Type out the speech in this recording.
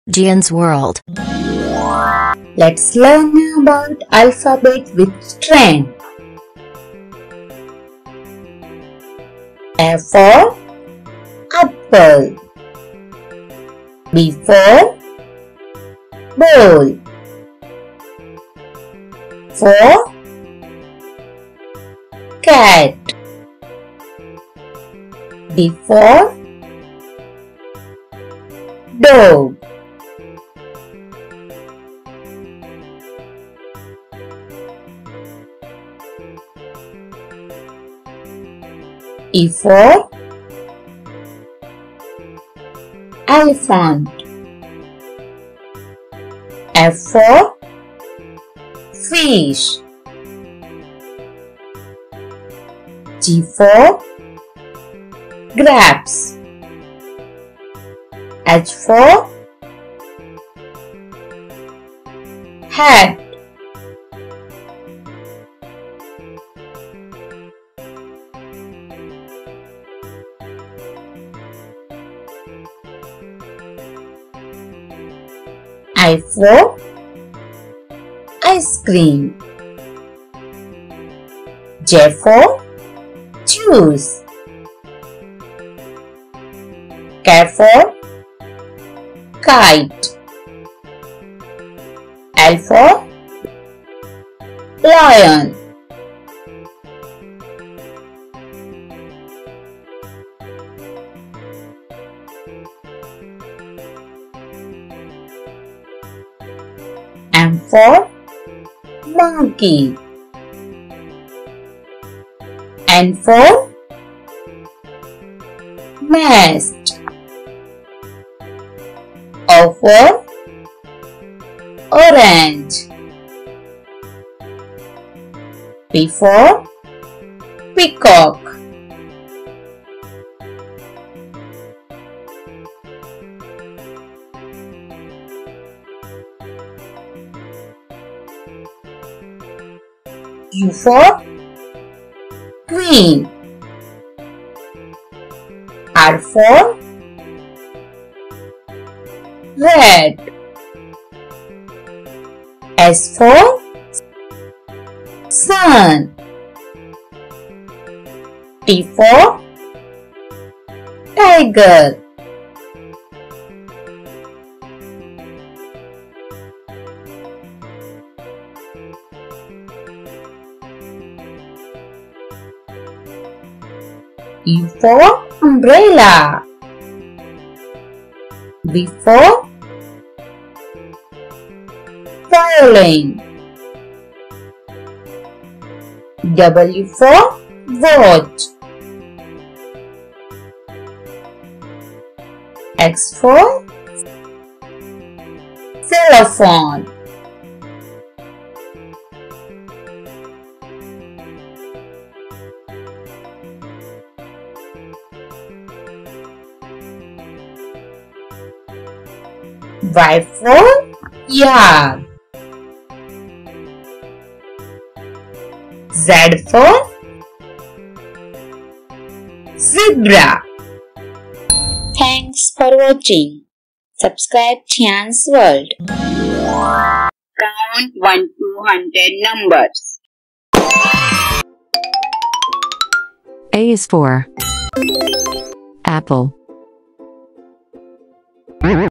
Jiyan's world. Let's learn about alphabet with trend. A for apple. B for bowl. For cat. D for dog. E for elephant. F for fish. G for grapes. H for hat. I for ice cream. J for juice. K for kite. L for lion. M for monkey. N for nest. O for orange. P for peacock. U for queen. R for red. S for sun. T for tiger. U for umbrella. V for violin. W for watch. X for xylophone. Y for yak. Z for zebra. Thanks for watching. Subscribe Jiyan's World. Count 1 to 100 numbers. A is for apple.